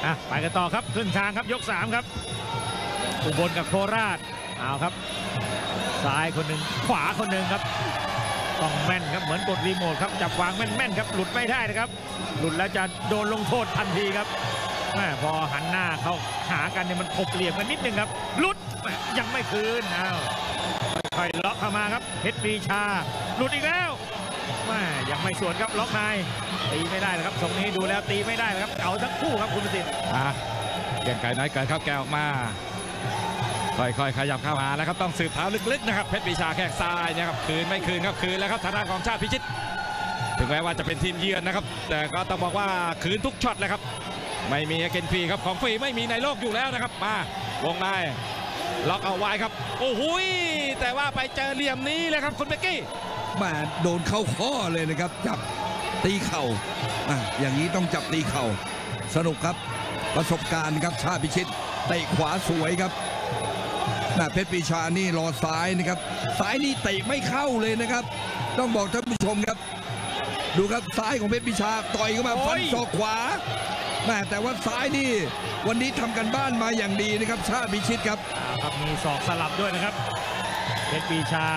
ไปกันต่อครับครึ่งทางครับยก3ครับอุบลกับโคราชเอาครับซ้ายคนหนึ่งขวาคนหนึ่งครับต้องแม่นครับเหมือนกดรีโมทครับจับวางแม่นๆครับหลุดไม่ได้นะครับหลุดแล้วจะโดนลงโทษทันทีครับพอหันหน้าเขาหากันเนี่ยมันขบเหลี่ยมกันนิดนึงครับหลุดยังไม่คืนค่อยล็อกเข้ามาครับเพชรปรีชาหลุดอีกแล้วยังไม่สวนครับล็อกในตีไม่ได้นะครับตรงนี้ดูแล้วตีไม่ได้ครับเก่าทั้งคู่ครับคุณประสิทธิ์เก่งไก่น้อยเกิดครับแกออกมาค่อยๆขยับเข้าหาแล้วครับต้องสืบเท้าลึกๆนะครับเพชรปรีชาแข้งซ้ายนะครับคืนไม่คืนครับคืนแล้วครับทางด้านของชาติพิชิตถึงแม้ว่าจะเป็นทีมเยือนนะครับแต่ก็ต้องบอกว่าคืนทุกช็อตเลยครับไม่มีเกนฟรีครับของฟรีไม่มีในโลกอยู่แล้วนะครับมาวงในล็อกเอาไว้ครับโอ้โหแต่ว่าไปเจอเหลี่ยมนี้เลยครับคุณเบกกี้มาโดนเข้าข้อเลยนะครับจับตีเข่าอย่างนี้ต้องจับตีเข่าสนุกครับประสบการณ์ครับชาติพิชิตเตะขวาสวยครับเพชรปรีชานี่รอซ้ายนะครับซ้ายนี่เตะไม่เข้าเลยนะครับต้องบอกท่านผู้ชมครับดูครับซ้ายของเพชรปรีชาต่อยเข้ามาฟันศอกขวาแต่ว่าซ้ายนี่วันนี้ทำกันบ้านมาอย่างดีนะครับชาติพิชิตครับมีศอกสลับด้วยนะครับเพชรปรีชา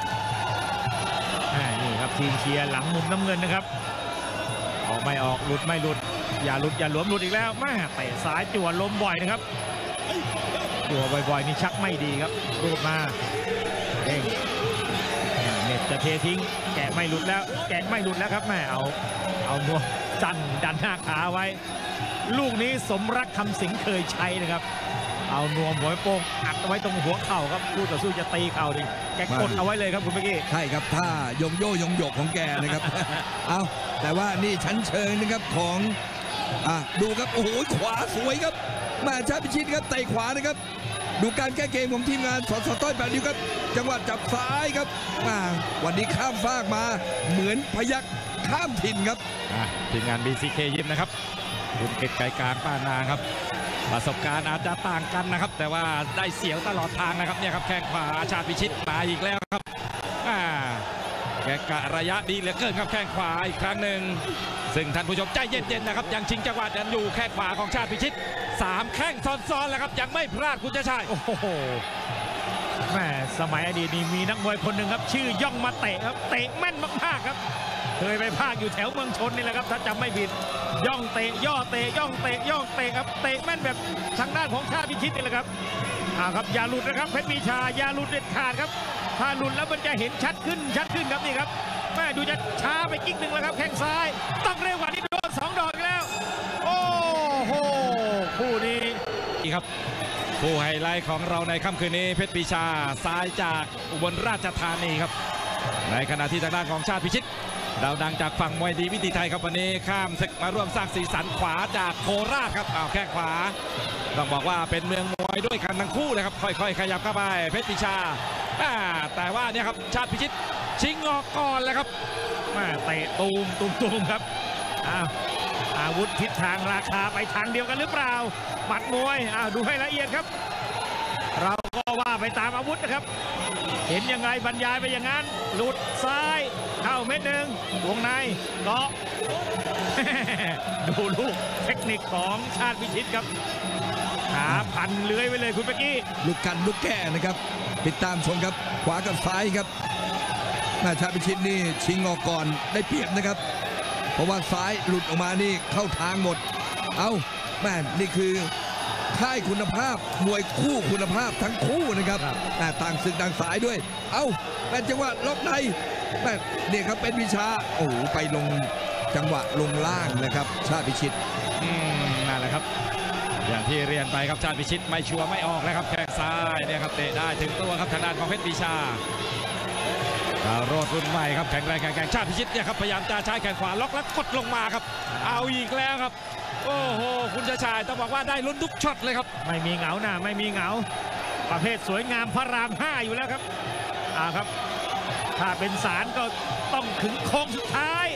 นี่ครับทีมเชียร์หลังมุมน้ำเงินนะครับออกไม่ออกหลุดไม่หลุดอย่าหลุดอย่าหลวมหลุดอีกแล้วเตะซ้ายจั่วล้มบ่อยนะครับจั่วบ่อยๆนี่ชักไม่ดีครับรูปมาเด้งเน็ตจะเททิ้งแกะไม่หลุดแล้วแกะไม่หลุดแล้วครับเอานวมจันดันหน้าขาไว้ลูกนี้สมรักคำสิงเคยใช้นะครับเอานวมหัวโป้งอัดเอาไว้ตรงหัวเข่าครับคู่ต่อสู้จะตีเข่าดิแกกดเอาไว้เลยครับคุณเมื่อกี้ใช่ครับท่ายงโยยงหยกของแกนะครับ เอาแต่ว่านี่ชั้นเชิงนะครับของดูครับโอ้โหขวาสวยครับมาชาติพิชิตครับเตะขวานะครับดูการแก้เกมของทีมงานสต้อยแบบนี้ครับจังหวะจับซ้ายครับวันนี้ข้ามฟากมาเหมือนพยักข้ามถิ่นครับทีมงาน BCK ยิมนะครับคุณเกตไก่กลางป้านางครับประสบการณ์อาจจะต่างกันนะครับแต่ว่าได้เสียวตลอดทางนะครับเนี่ยครับแข้งขวาชาติพิชิตมาอีกแล้วครับแกกะระยะดีเหลือเกินครับแข้งขวาอีกครั้งหนึ่งซึ่งท่านผู้ชมใจเย็นๆนะครับยังชิงจังหวะยังอยู่แข้งขวาของชาติพิชิต3แข้งซ้อนๆแล้วครับยังไม่พลาดคุณชัยโอ้โหสมัยอดีตนี่มีนักมวยคนหนึ่งครับชื่อย่องมาเตะครับเตะแม่นมากๆครับเคยไปภาคอยู่แถวเมืองชนนี่แหละครับถ้าจำไม่ผิดย่องเตะย่อเตะย่องเตะย่องเตะครับเตะแม่นแบบทางด้านของชาติพิชิตนี่แหละครับครับอย่าหลุดนะครับเพชรปรีชาอย่าหลุดเด็ดขาดครับถ้าหลุดแล้วมันจะเห็นชัดขึ้นครับนี่ครับดูจะช้าไปกิ๊กหนึ่งแล้วครับแข้งซ้ายต้องเร็วกว่านี้โดน2 ดอกแล้วโอ้โหคู่นี้ครับผู้ไฮไลท์ของเราในค่ำคืนนี้เพชรปรีชาซ้ายจากอุบลราชธานีครับในขณะที่ทางด้านของชาติพิชิตดาวดังจากฝั่งมวยดีวิถีไทยครับวันนี้ข้ามศึกมาร่วมสร้างสีสันขวาจากโคราชครับแข้งขวาต้องบอกว่าเป็นเมืองมวยด้วยกันทั้งคู่เลยครับค่อยๆขยับเข้าไปเพชรปรีชาแต่ว่าเนี่ยครับชาติพิชิตชิงออกก่อนแล้วครับเตะตูมครับอาวุธทิศทางราคาไปทางเดียวกันหรือเปล่าหมัดมวยดูให้ละเอียดครับเราก็ว่าไปตามอาวุธนะครับเห็นยังไงบรรยายไปอย่างนั้นหลุดซ้ายเข้าเม็ดหนึ่งวงในเกาะ ดูลูกเทคนิคของชาติพิชิตครับขาพันเลื้อยไปเลยคุณเมื่อกี้ลูกกันลูกแก่นะครับติดตามชมครับขวากับซ้ายครับชาติพิชิตนี่ชิงออกก่อนได้เปรียบนะครับเพราะว่าซ้ายหลุดออกมานี่เข้าทางหมดนี่คือค่ายคุณภาพมวยคู่คุณภาพทั้งคู่นะครับต่างศึกต่างสายด้วยจังหวะล็อกในเนี่ยครับเป็นวิชาโอ้ไปลงจังหวะลงล่างนะครับชาติพิชิตนั่นแหละครับอย่างที่เรียนไปครับชาติพิชิตไม่ชัวร์ไม่ออกแล้วครับแข้งซ้ายเนี่ยครับเตะได้ถึงตัวครับทางด้านของเพชรปรีชาโรดรุ่นใหม่ครับแข็งแรงแข็งแกร่งชาติพิชิตเนี่ยครับพยายามจะใช้แข้งขวาล็อกแล้วกดลงมาครับเอาอีกแล้วครับโอ้โหคุณชัยต้องบอกว่าได้ลุ้นทุกช็อตเลยครับไม่มีเหงานะไม่มีเหงาประเภทสวยงามพระราม5อยู่แล้วครับครับถ้าเป็นศาลก็ต้องถึงโค้งสุดท้าย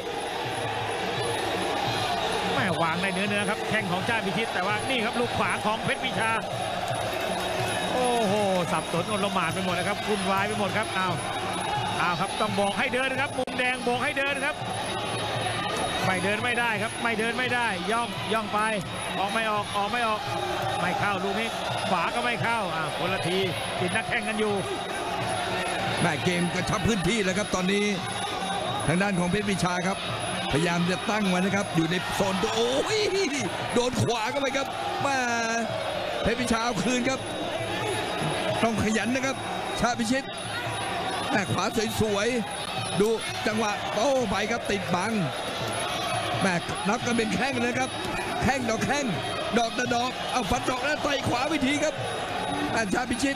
ไม่วางในเนื้อครับแข้งของชาติพิชิตแต่ว่านี่ครับลูกขวาของเพชรปรีชาโอ้โหสับสนอนละหมาดไปหมดนะครับวุ่นวายไปหมดครับเอาครับต้องบอกให้เดินนะครับมุมแดงบอกให้เดินครับไม่เดินไม่ได้ครับไม่เดินไม่ได้ย่องไปออกไม่ออกไม่เข้าลูกนี้ขวาก็ไม่เข้าคนละทีติดนักแข่งกันอยู่แม่เกมกระชับพื้นที่แล้วครับตอนนี้ทางด้านของเพชรวิชาครับพยายามจะตั้งไว้นะครับอยู่ในโซนโอ้ยโดนขวาเข้าไปครับมาเพชรวิชาเอาคืนครับต้องขยันนะครับชาติพิชิตแม่ขวาสวยๆดูจังหวะโต้ไปครับติดบังแม่นับกันเป็นแข้งนะครับแข้งดอกแข้งดอกดอกเอาฟันดอกแล้วต่อยขวาวิธีครับชาติพิชิต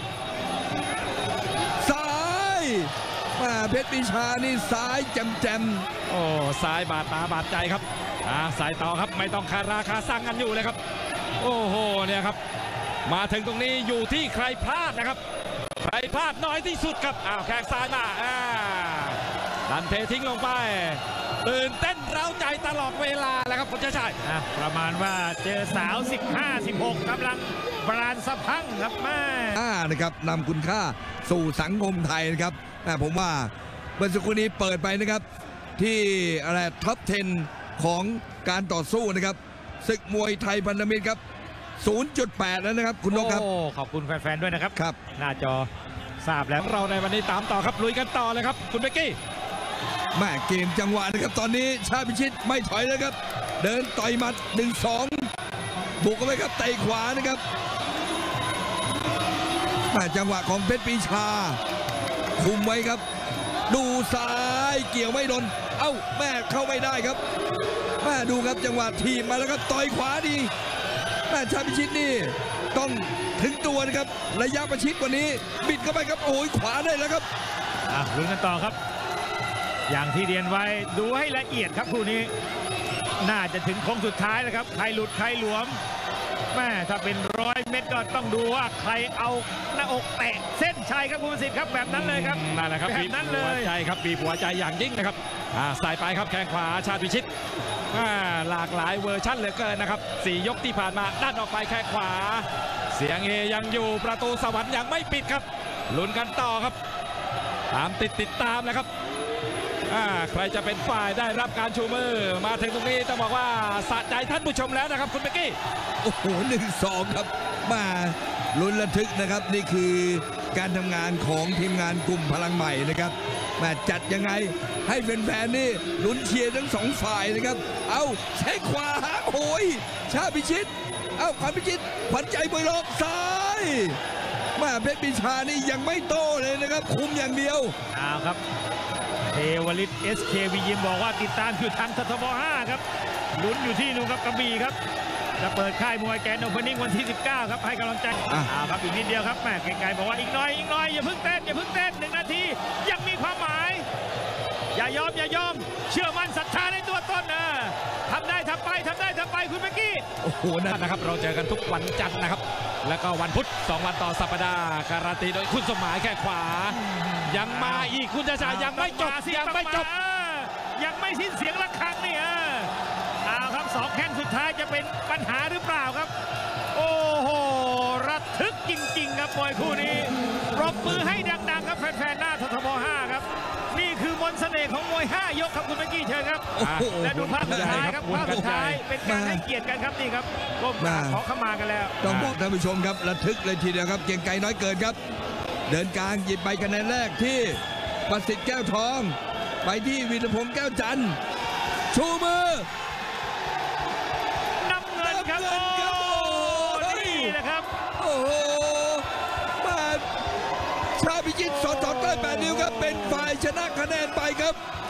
ซ้ายเพชรวิชานี่ซ้ายแจ่มโอ้ซ้ายบาดตาบาดใจครับสายต่อครับไม่ต้องคาราคาสั่งกันอยู่เลยครับโอ้โหเนี่ยครับมาถึงตรงนี้อยู่ที่ใครพลาดนะครับใครพลาดน้อยที่สุดครับแข้งซ้ายมาดันเททิ้งลงไปตื่นเต้นเร้าใจตลอดเวลาแล้วครับคุณชาติประมาณว่าเจอสาว 15-16กำลังบรานสะพังครับแม่นะครับนำคุณค่าสู่สังคมไทยนะครับผมว่าเมื่อสักครู่นี้เปิดไปนะครับที่อะไรท็อป 10 ของการต่อสู้นะครับศึกมวยไทยพันธมิตรครับ 0.8 แล้วนะครับคุณนกครับขอบคุณแฟนๆด้วยนะครับครับหน้าจอทราบแล้วเราในวันนี้ตามต่อครับลุยกันต่อเลยครับคุณเบกกี้แม่เกมจังหวะนะครับตอนนี้ชาติพิชิตไม่ถอยเลยครับเดินต่อยหมัด 1-2 บุกเข้าไปครับเตะขวานะครับจังหวะของเพชรปีชาคุมไว้ครับดูซ้ายเกี่ยวไม่โดนแม่เข้าไม่ได้ครับแม่ดูครับจังหวะทีมมาแล้วครับต่อยขวาดีแม่ชาติพิชิตนี่ต้องถึงตัวนะครับระยะประชิดกว่านี้บิดเข้าไปครับโอ้ยขวาได้แล้วครับลุ้นกันต่อครับอย่างที่เรียนไว้ดูให้ละเอียดครับคู่นี้น่าจะถึงโค้งสุดท้ายแล้วครับใครหลุดใครหลวมแม่ถ้าเป็น100 เมตรก็ต้องดูว่าใครเอาหน้าอกแตะเส้นชัยครับคุณประสิทธิ์ครับแบบนั้นเลยครับนั่นแหละครับแบบนั้นเลยหัวใจครับบีบหัวใจอย่างยิ่งนะครับสายไปครับแข้งขวาชาติพิชิตหลากหลายเวอร์ชั่นเหลือเกินนะครับ4 ยกที่ผ่านมาด้านออกไปแข้งขวาเสียงเฮยังอยู่ประตูสวรรค์ยังไม่ปิดครับลุ้นกันต่อครับตามติดตามนะครับใครจะเป็นฝ่ายได้รับการชูมือมาถึงตรงนี้ต้องบอกว่าสะใจท่านผู้ชมแล้วนะครับคุณเบกกี้โอ้โห 1-2 ครับมาลุ้นระทึกนะครับนี่คือการทำงานของทีมงานกลุ่มพลังใหม่นะครับมาจัดยังไงให้แฟนๆนี่ลุ้นเชียร์ทั้ง2 ฝ่ายนะครับใช้ขวาโอ้ยชาพิชิตขวัญพิชิตขวัญใจมวยรอบซ้ายเพชรปีชานี่ยังไม่โตเลยนะครับคุมอย่างเดียวครับเทวฤทธิ์ SKV ยิมบอกว่าติดตามอยู่ทางททบ 5ครับลุ้นอยู่ที่นู่นครับกระบี่ครับจะเปิดค่ายมวยแกนโอเพนนิ่งวันที่19ครับให้กำลังใจครับอีกนิดเดียวครับแม่ไกลๆบอกว่าอีกหน่อยอย่าเพิ่งเต้น1 นาทียังมีความหมายอย่ายอมเชื่อมั่นศรัทธาในตัวตนทำได้ทำไปคุณเบกกี้โอ้โหนะครับเราเจอกันทุกวันจันทร์นะครับแล้วก็วันพุธ2 วันต่อสัปดาห์การันตีโดยคุณสมหมายแค่ขวายังมาอีกคุณชายังไม่จบยังไม่สิ้นเสียงระฆังนี่ครับ2 แข้งสุดท้ายจะเป็นปัญหาหรือเปล่าครับโอ้โหระทึกจริงๆครับมวยคู่นี้ปรบมือให้ดังๆครับแฟนๆหน้าททบ 5ครับนี่คือมนต์เสน่ห์ของมวย5 ยกครับคุณเบกกี้เชิญครับและดูภาพสุดท้ายครับภาพสุดท้ายเป็นการให้เกียรติกันครับนี่ครับก้มขอขมากันแล้วต้องบอกท่านผู้ชมครับระทึกเลยทีเดียวครับเกียงไกรน้อยเกินครับเดินกลางหยิบใบคะแนนแรกที่ประสิทธิ์แก้วทองไปที่วีรพงษ์แก้วจันทร์ชูมือน้ำเงินครับนี่นะครับโอ้โหชาพิชิตสอด8 นิ้วครับเป็นฝ่ายชนะคะแนนไปครับ